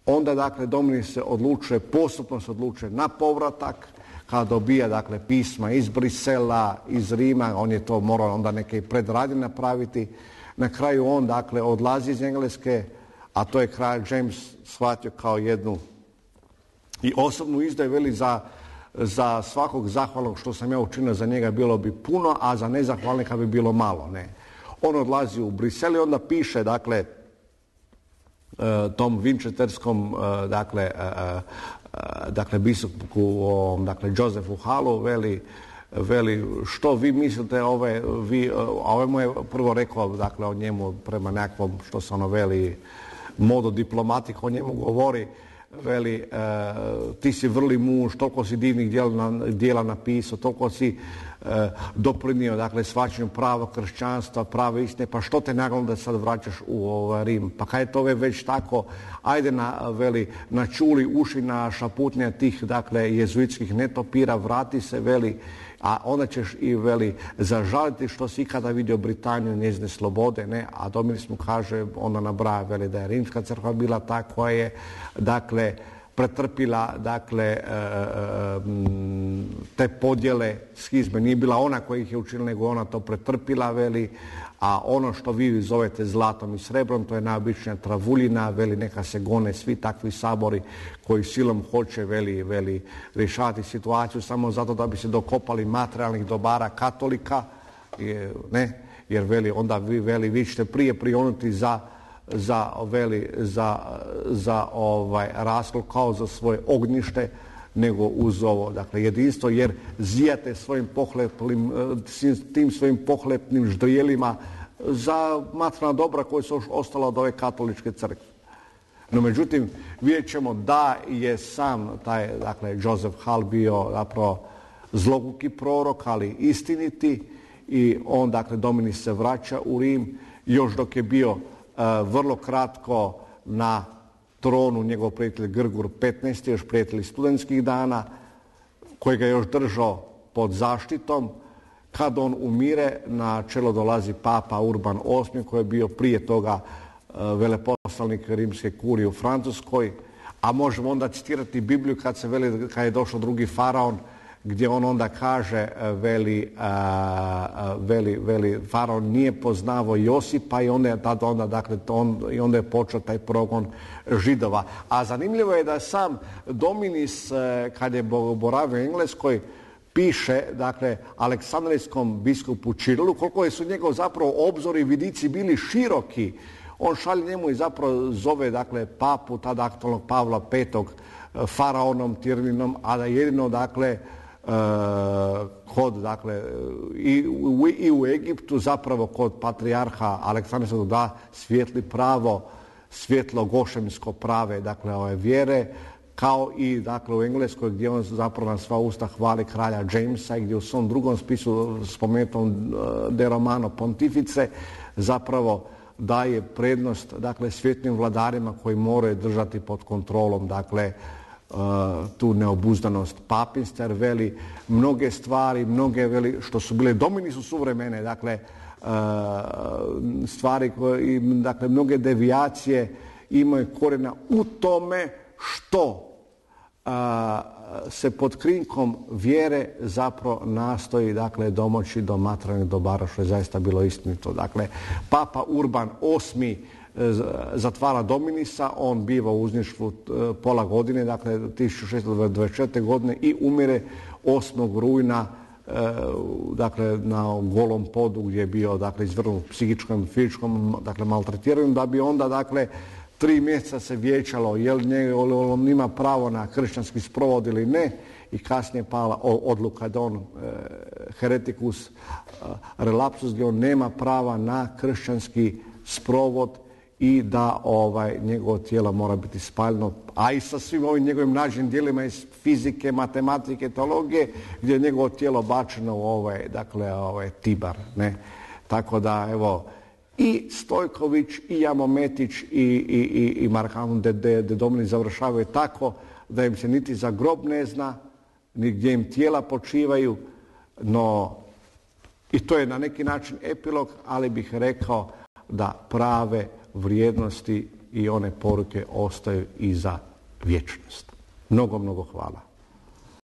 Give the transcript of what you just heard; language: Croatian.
onda dakle Dominik se odlučuje, postupno se odlučuje na povratak, kada dobija dakle pisma iz Brisela, iz Rima, on je to morao onda neke predradnje napraviti. Na kraju on dakle odlazi iz Engleske, a to je kralj James shvatio kao jednu i osobnu izdaju, veli za svakog zahvalnog što sam ja učinio za njega bilo bi puno, a za nezahvalnika bi bilo malo. Ne. On odlazi u Brisel i onda piše dakle tom Winchesterskom dakle biskupu dakle Josephu Hallu, veli što vi mislite a ovaj mu je prvo rekao dakle o njemu prema nekakvom što se ono veli modo diplomatik o njemu govori, veli ti si vrli muž, toliko si divnih dijela napisao, toliko si doprinio dakle shvaćanju prava kršćanstva, prave istine, pa što te naravno da sad vraćaš u Rim? Pa kaj je to već tako, ajde na čuli uši na šaputnje tih dakle jezuitskih netopira, vrati se, veli, a onda ćeš i veli zažaliti što si ikada vidio Britaniju, njezine slobode, ne, a Dominik mu kaže, onda nabraja, veli da je Rimska crkva bila ta koja je dakle pretrpila dakle te podjele, schizme, nije bila ona koja ih je učinila, nego ona to pretrpila, veli, a ono što vi zovete zlatom i srebrom, to je najobičnija travuljina, veli, neka se gone svi takvi sabori koji silom hoće, veli, rješavati situaciju samo zato da bi se dokopali materijalnih dobara katolika, ne, jer veli, onda vi ćete prije prionuti za raskol kao za svoje ognjište nego uz ovo dakle jedinstvo, jer zijate tim svojim pohlepnim ždrijelima za materijalna dobra koja su još ostala od ove katoličke crkve. No međutim vidjet ćemo da je sam taj dakle Joseph Hall bio zapravo zloguki prorok, ali istiniti, i on dakle Dominik se vraća u Rim još dok je bio vrlo kratko na tronu njegov prijatelj Grgur 15. još prijatelj studentskih dana, koji ga još držao pod zaštitom. Kad on umire, na čelo dolazi papa Urban VIII, koji je bio prije toga veleposlanik rimske kurije u Francuskoj, a možemo onda citirati Bibliju kad je došao drugi faraon, gdje on onda kaže, veli, faraon nije poznavao Josipa i onda je počeo taj progon Židova. A zanimljivo je da sam Dominis, kad je boravio u Engleskoj, piše, dakle, aleksandrijskom biskupu Čirilu, koliko su njegov zapravo obzori i vidici bili široki. On šalje njemu i zapravo zove, dakle, papu, tada aktualnog Pavla V, faraonom, tiraninom, a da jedino, dakle, kod, dakle, i u Egiptu zapravo kod patrijarha Aleksandrijskog da svijetli pravo, svjetlo gošemsko prave, dakle, ove vjere, kao i, dakle, u Engleskoj gdje on zapravo na sva usta hvali kralja Jamesa i gdje u svom drugom spisu spomenutom De Romano Pontifice zapravo daje prednost, dakle, svjetlim vladarima koji moraju držati pod kontrolom, dakle, tu neobuzdanost papinstva, jer veli mnoge stvari, veli što su bile Domini su suvremene, dakle stvari koje, dakle mnoge devijacije imaju korijena u tome što se pod krinkom vjere zapravo nastoji, dakle, domoći do materijalnih dobara, što je zaista bilo istinito. Dakle, papa Urban VIII zatvara Dominisa, on biva u uzništvu pola godine, dakle 1624. godine, i umire 8. rujna, dakle na Golom podu gdje je bio, dakle, izvrgnut psihičkom i fizičkom, dakle, maltretiranju, da bi onda, dakle, 3 mjeseca se vijećalo jel on ima pravo na kršćanski sprovod ili ne, i kasnije pala odluka da on heretikus relapsus, gdje on nema prava na kršćanski sprovod i da njegovo tijelo mora biti spaljeno, a i sa svim ovim njegovim nađenim dijelima iz fizike, matematike, teologije, gdje je njegovo tijelo bačeno u Tibar. Ne? Tako da, evo, i Stojković, i Jamometić, i Markantun de Dominik završavaju tako da im se niti za grob ne zna, ni gdje im tijela počivaju, no i to je na neki način epilog, ali bih rekao da prave vrijednosti i one poruke ostaju i za vječnost. Mnogo, mnogo hvala.